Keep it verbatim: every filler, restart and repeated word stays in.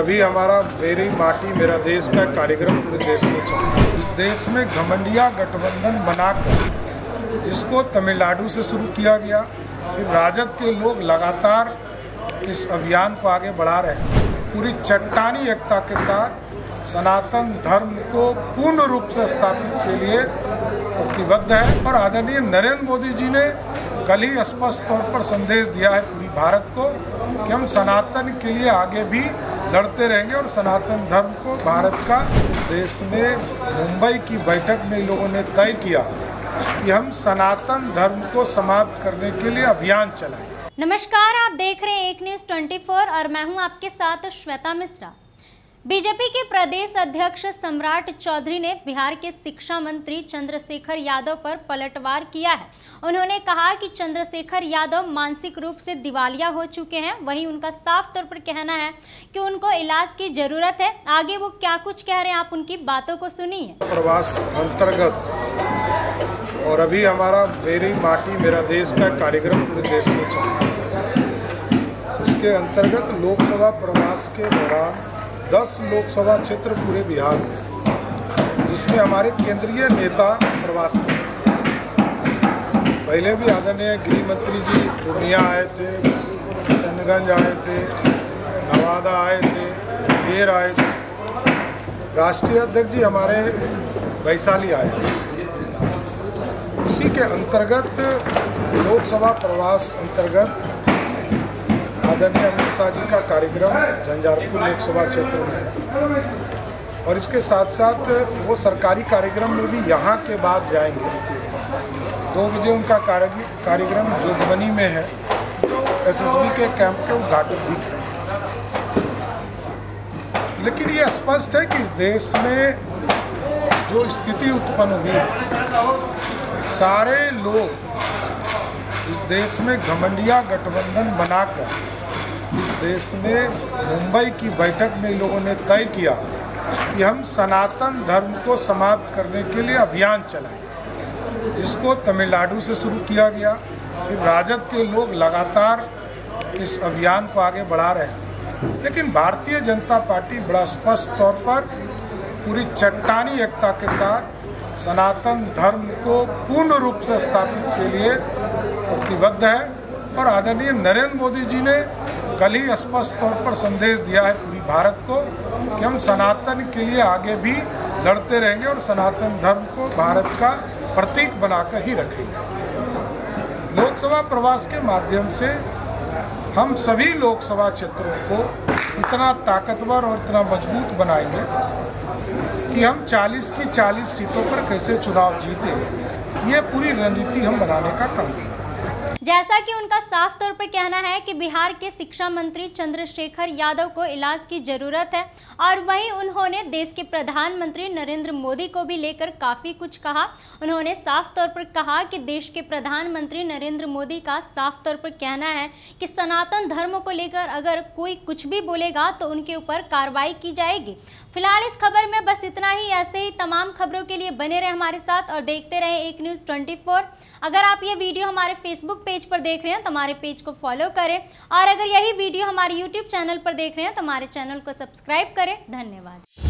अभी हमारा मेरी माटी मेरा देश का कार्यक्रम पूरे देश में चल रहा है। इस देश में घमंडिया गठबंधन बनाकर जिसको तमिलनाडु से शुरू किया गया, फिर राजद के लोग लगातार इस अभियान को आगे बढ़ा रहे हैं। पूरी चट्टानी एकता के साथ सनातन धर्म को पूर्ण रूप से स्थापित के लिए प्रतिबद्ध है और आदरणीय नरेंद्र मोदी जी ने कल ही स्पष्ट तौर पर संदेश दिया है पूरी भारत को कि हम सनातन के लिए आगे भी लड़ते रहेंगे और सनातन धर्म को भारत का देश में मुंबई की बैठक में लोगों ने तय किया कि हम सनातन धर्म को समाप्त करने के लिए अभियान चलाएं। नमस्कार, आप देख रहे हैं एक न्यूज़ चौबीस और मैं हूं आपके साथ श्वेता मिश्रा। बीजेपी के प्रदेश अध्यक्ष सम्राट चौधरी ने बिहार के शिक्षा मंत्री चंद्रशेखर यादव पर पलटवार किया है। उन्होंने कहा कि चंद्रशेखर यादव मानसिक रूप से दिवालिया हो चुके हैं। वहीं उनका साफ तौर पर कहना है कि उनको इलाज की जरूरत है। आगे वो क्या कुछ कह रहे हैं, आप उनकी बातों को सुनिए। प्रवास अंतर्गत और अभी हमारा मेरी माटी मेरा देश का कार्यक्रम पूरे देश में चल रहा है। उसके अंतर्गत लोकसभा प्रवास के दौरान दस लोकसभा क्षेत्र पूरे बिहार में, जिसमें हमारे केंद्रीय नेता प्रवास कर पहले भी आदरणीय गृह मंत्री जी पूर्णिया आए थे, किशनगंज आए थे, नवादा आए थे, मुंगेर आए थे। राष्ट्रीय अध्यक्ष जी हमारे वैशाली आए थे। उसी के अंतर्गत लोकसभा प्रवास अंतर्गत आदरणीय अमित शाह जी का कार्यक्रम झंझारपुर लोकसभा क्षेत्र में है और इसके साथ साथ वो सरकारी कार्यक्रम में भी यहाँ के बाद जाएंगे। दो बजे उनका कार्यक्रम जोगबनी में है, जो एसएसबी के कैंप के उद्घाटन भी करेंगे। लेकिन ये स्पष्ट है कि इस देश में जो स्थिति उत्पन्न हुई, सारे लोग इस देश में घमंडिया गठबंधन बनाकर इस देश में मुंबई की बैठक में लोगों ने तय किया कि हम सनातन धर्म को समाप्त करने के लिए अभियान चलाएं, जिसको तमिलनाडु से शुरू किया गया। फिर राजद के लोग लगातार इस अभियान को आगे बढ़ा रहे हैं। लेकिन भारतीय जनता पार्टी बड़ा स्पष्ट तौर पर पूरी चट्टानी एकता के साथ सनातन धर्म को पूर्ण रूप से स्थापित के लिए प्रतिबद्ध है और आदरणीय नरेंद्र मोदी जी ने कल ही स्पष्ट तौर पर संदेश दिया है पूरी भारत को कि हम सनातन के लिए आगे भी लड़ते रहेंगे और सनातन धर्म को भारत का प्रतीक बनाकर ही रखेंगे। लोकसभा प्रवास के माध्यम से हम सभी लोकसभा क्षेत्रों को इतना ताकतवर और इतना मजबूत बनाएंगे कि हम चालीस की चालीस सीटों पर कैसे चुनाव जीते, ये पूरी रणनीति हम बनाने का काम करेंगे। जैसा कि उनका साफ तौर पर कहना है कि बिहार के शिक्षा मंत्री चंद्रशेखर यादव को इलाज की जरूरत है और वहीं उन्होंने देश के प्रधानमंत्री नरेंद्र मोदी को भी लेकर काफ़ी कुछ कहा। उन्होंने साफ तौर पर कहा कि देश के प्रधानमंत्री नरेंद्र मोदी का साफ तौर पर कहना है कि सनातन धर्म को लेकर अगर कोई कुछ भी बोलेगा तो उनके ऊपर कार्रवाई की जाएगी। फिलहाल इस खबर में बस इतना ही। ऐसे ही तमाम खबरों के लिए बने रहे हमारे साथ और देखते रहे एक न्यूज़ चौबीस। अगर आप ये वीडियो हमारे फेसबुक पेज पर देख रहे हैं तो हमारे पेज को फॉलो करें और अगर यही वीडियो हमारे यूट्यूब चैनल पर देख रहे हैं तो हमारे चैनल को सब्सक्राइब करें। धन्यवाद।